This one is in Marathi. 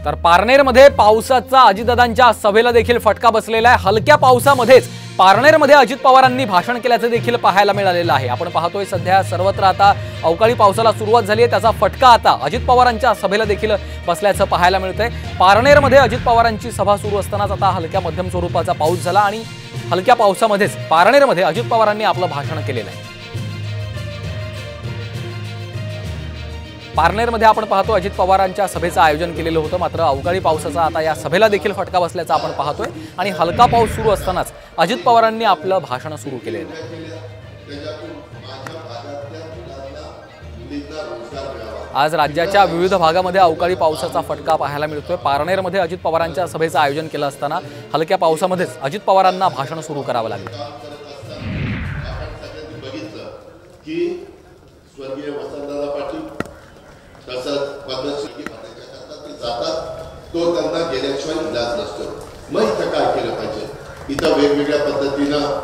तर पारनेरमध्ये पावसाचा अजितदादांच्या सभेला देखील फटका बसलेला आहे। हलक्या पावसामध्येच पारनेरमध्ये अजित पवारांनी भाषण केल्याचे देखील पाहायला मिळालेलं आहे। आपण पाहतोय सध्या सर्वत्र आता अवकाळी पावसाला सुरुवात झाली आहे, त्याचा फटका आता अजित पवारांच्या सभेला देखील बसल्याचं पाहायला मिळतंय। पारनेरमध्ये अजित पवारांची सभा सुरू असतानाच आता हलक्या मध्यम स्वरूपाचा पाऊस झाला आणि हलक्या पावसामध्येच पारनेरमध्ये अजित पवारांनी आपलं भाषण केलेलं आहे। पारनेरमध्ये आपण पाहतो अजित पवारांच्या सभेचं आयोजन केलेलं होतं, मात्र अवकाळी पावसाचा आता या सभेला देखील फटका बसल्याचं आपण पाहतोय आणि हलका पाऊस सुरू असतानाच अजित पवारांनी आपलं भाषण सुरू केलेलं आहे। आज राज्याच्या विविध भागामध्ये अवकाळी पावसाचा फटका पाहायला मिळतोय। पारनेरमध्ये अजित पवारांच्या सभेचं आयोजन केलं असताना हलक्या पावसामध्येच अजित पवारांना भाषण सुरू करावं लागलं। स्वर्गीय वसंतदादा पाटील तसंच पद्मश्री जातात, तो त्यांना गेल्याशिवाय इलाज नसतो। मग इथं काय केलं पाहिजे? इथं वेगवेगळ्या पद्धतीनं